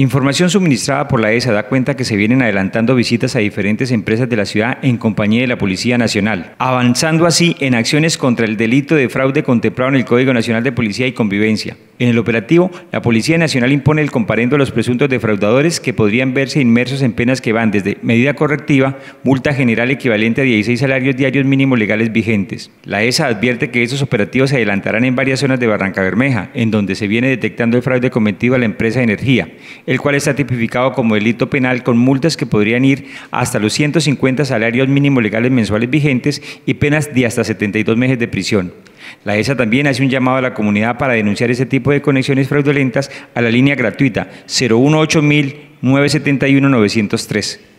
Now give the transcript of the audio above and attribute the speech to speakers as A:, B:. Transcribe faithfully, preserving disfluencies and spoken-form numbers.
A: Información suministrada por la E S A da cuenta que se vienen adelantando visitas a diferentes empresas de la ciudad en compañía de la Policía Nacional, avanzando así en acciones contra el delito de fraude contemplado en el Código Nacional de Policía y Convivencia. En el operativo, la Policía Nacional impone el comparendo a los presuntos defraudadores que podrían verse inmersos en penas que van desde medida correctiva, multa general equivalente a dieciséis salarios diarios mínimos legales vigentes. La E S A advierte que estos operativos se adelantarán en varias zonas de Barrancabermeja, en donde se viene detectando el fraude cometido a la empresa de energía, el cual está tipificado como delito penal con multas que podrían ir hasta los ciento cincuenta salarios mínimos legales mensuales vigentes y penas de hasta setenta y dos meses de prisión. La E S A también hace un llamado a la comunidad para denunciar ese tipo de conexiones fraudulentas a la línea gratuita cero uno ocho mil, nueve siete uno, nueve cero tres.